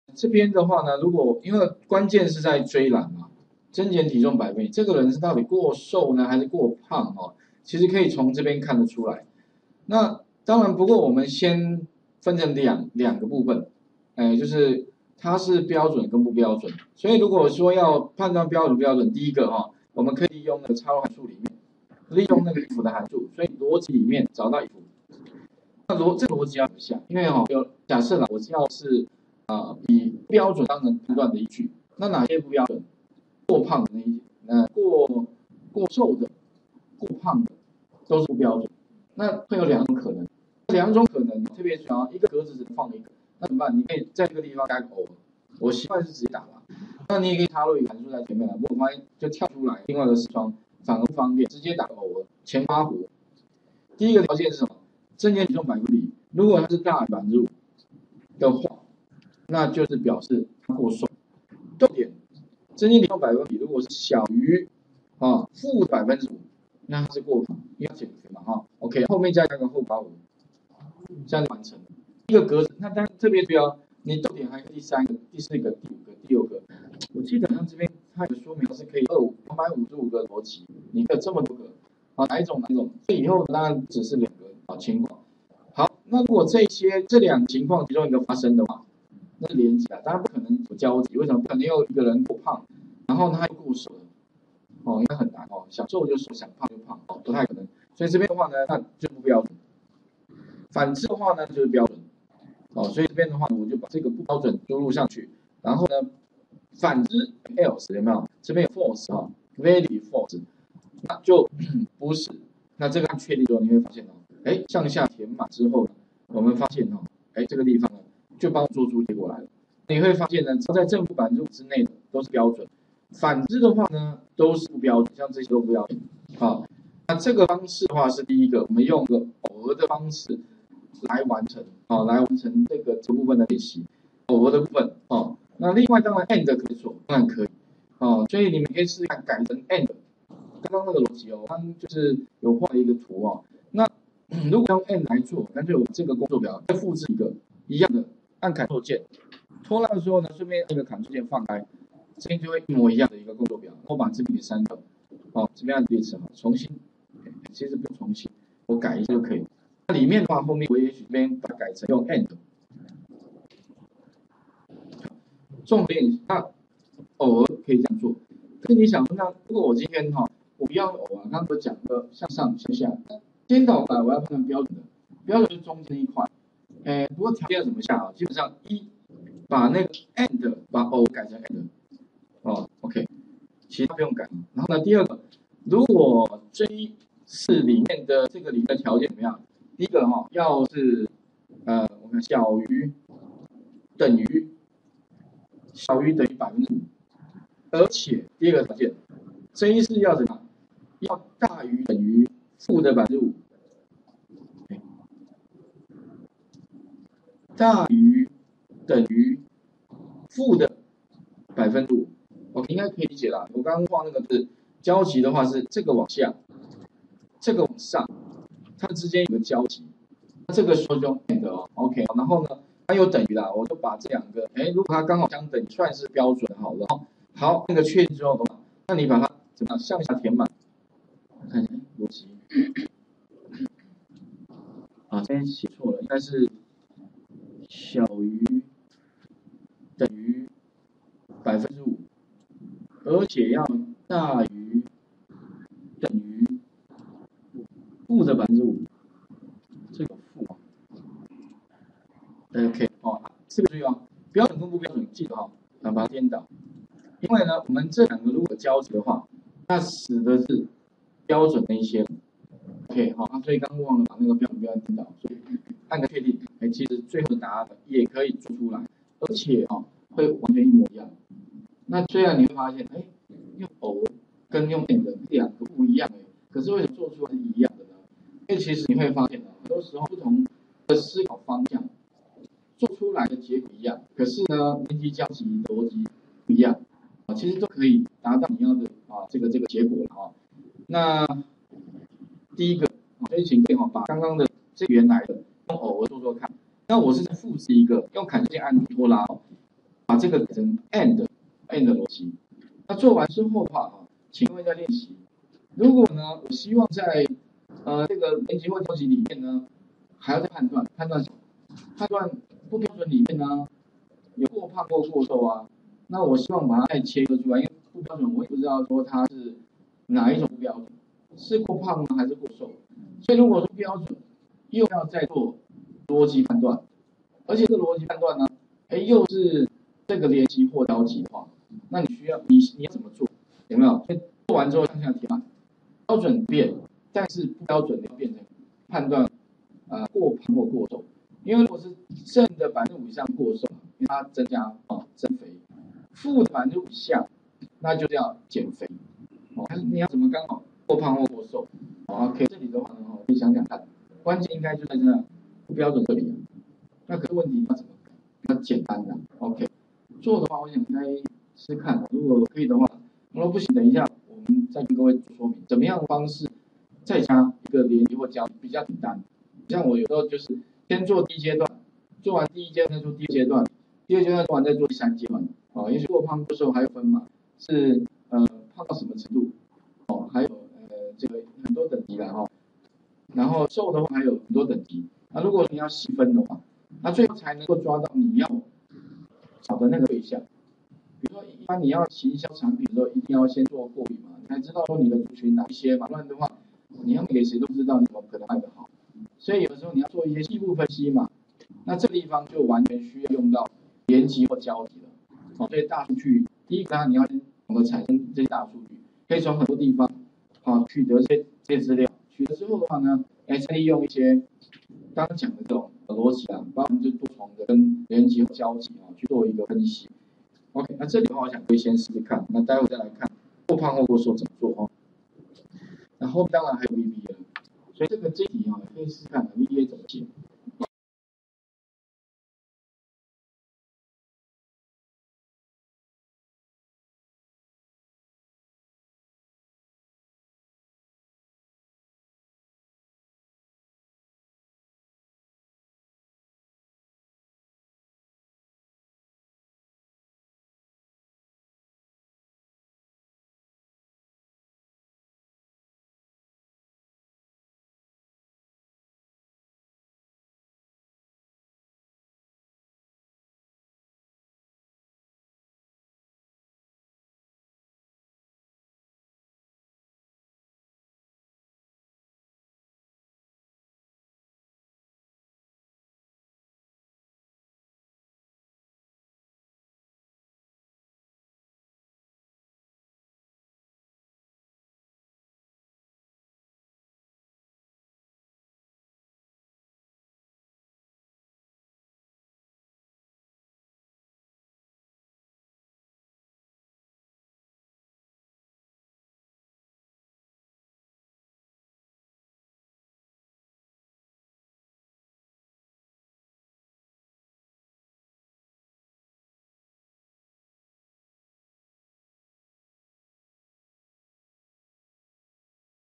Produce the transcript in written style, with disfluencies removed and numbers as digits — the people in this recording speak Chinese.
这边的话呢，如果因为关键是在追栏嘛，增减体重百分比，这个人是到底过瘦呢还是过胖哦？其实可以从这边看得出来。那当然，不过我们先分成两个部分，就是它是标准跟不标准。所以如果说要判断标准不标准，第一个哈，我们可以利用那个插入函数里面，利用那个 if 的函数，所以逻辑里面找到 if。那这个逻辑要怎么想？因为有假设啦，我要是以标准当成判断的依据，那哪些不标准？过胖的那一过瘦的、过胖的都是不标准。那会有两种可能，特别想要一个格子只放一个，那怎么办？你可以在这个地方加个 or， 我习惯是直接打了，那你也可以插入一个函数在前面了，我发现就跳出来另外一个视窗，反而不方便，直接打个 or 前八弧。第一个条件是什么？增减体重百分比，如果它是大于5%的话，那就是表示它过瘦。重点，增减体重百分比如果是小于负5%，那它是过胖，因为要减肥嘛OK， 后面加个后八弧，这样就完成了。一个格子，那当然特别标，你重点还有第三个、第四个、第五个、第六个。我记得像这边它有说明是可以255个逻辑，你可以这么多个哪一种？所以以后当然只是两个情况。好，那如果这两个情况其中一个发生的话，那是连接啊，当然不可能有交集。为什么？不可能有一个人过胖，然后他又过瘦了应该很难想瘦就瘦，想胖就胖不太可能。所以这边的话呢，那就不标准。反之的话呢，就是标准所以这边的话，我就把这个不标准输入上去，然后呢，反之 else 有没有？这边有 false value false， 那就不是。那这个按确定之后，你会发现向下填满之后，我们发现这个地方呢，就帮我做出结果来了。你会发现呢，只要在正负5%之内的都是标准，反之的话呢，都是不标准，像这些都不标准。那这个方式的话是第一个，我们用个偶尔的方式来完成这个部分的练习，偶尔的部分那另外当然 and 可以做，当然可以所以你们可以试试看改成 and。刚刚那个逻辑刚刚就是有画了一个图那如果用 and 来做，干脆我这个工作表再复制一个一样的，按 Ctrl 键，拖拉的时候呢，顺便按一个 Ctrl 键放开，这边就会一模一样的一个工作表。我把这边给删掉，这边按列词重新，其实不用重新，我改一下就可以。那里面的话，后面我也许这边把它改成用 and。重点那偶尔可以这样做，可是你想那如果我今天我不要偶刚刚我讲的向上向下，颠倒过来我要判断标准的，标准就是中间那一块。不过条件怎么下基本上把那个 and 把偶改成 and OK， 其他不用改。然后呢，第二个，如果这一次里面的这个里面的条件怎么样？第一个要是我看小于等于5%，而且第二个条件，这一次要怎么样？要大于等于负的5%，大于等于负的5%。OK， 应该可以理解啦。我刚刚画那个是交集的话是这个往下，这个往上，它之间有个交集。那这个时候就用 and OK， 然后呢，它有等于啦，我就把这两个，如果它刚好相等，算是标准好了。好，那个确定之后的话，那你把它怎么样向下填满？看一下逻辑这边写错了，应该是小于等于5%，而且要大于等于负的5%，这个负OK 这个注意标准跟不标准记得把它颠倒，因为呢，我们这两个如果交集的话，那使的是标准的一些 OK 所以刚刚忘了把那个标准颠倒，所以按个确定，其实最后的答案也可以做出来，而且会完全一模一样。那虽然你会发现，用偶跟用 and 两个不一样可是为什么做出来是一样的呢？因为其实你会发现很多时候不同的思考方向做出来的结果一样，可是呢，连接交集的逻辑不一样其实都可以达到你要的这个结果了那第一个所以请各位把刚刚的这个原来的用偶做看。那我是复制一个用Ctrl键按拖拉这个改成 and 逻辑。那做完之后的话请各位再练习。如果呢，我希望在这个连结或交集里面呢，还要再判断不标准里面呢，有过胖或过瘦啊。那我希望把它再切割出来，因为不标准我也不知道说它是哪一种不标准，是过胖呢还是过瘦。所以如果说标准，又要再做逻辑判断，而且这个逻辑判断呢，又是这个连结或交集的话，那你要怎么做？有没有？做完之后向下填满，标准变，但是不标准的要变成判断过胖或过瘦。因为如果是正的5%以上过瘦，因为它增加增肥；负的5%以下，那就要减肥。你要怎么刚好过胖或过瘦？OK， 这里的话呢，可以想想看，关键应该就在这不标准这里。那可是问题要怎么改？比较简单的 ，OK。做的话，我想应该试看，如果可以的话，如果不行，等一下我们再跟各位做说明，怎么样的方式再加一个连接或交比较简单。像我有时候就是先做第一阶段，做完第一阶段再做第二阶段，第二阶段做完再做第三阶段。也许过胖过瘦还有分嘛，是胖到什么程度？还有这个很多等级啦然后瘦的话还有很多等级。那如果你要细分的话，那最后才能够抓到你要找的那个对象。比如说，一般你要行销产品的时候，一定要先做过滤嘛，你才知道说你的族群哪一些嘛，不然的话，你要卖给谁都不知道你怎么可能卖得好。所以有时候你要做一些细部分析嘛，那这个地方就完全需要用到连集或交集了。所以大数据，第一个你要先懂得产生这些大数据，可以从很多地方取得这些资料，取得之后的话呢，再利用一些刚刚讲的这种逻辑包含就多重的跟连集或交集去做一个分析。OK， 那这里的话，我想可以先试试看，那待会再来看过胖或过瘦怎么做然后当然还有 VBA， 所以这一题可以试试看 VBA 怎么写。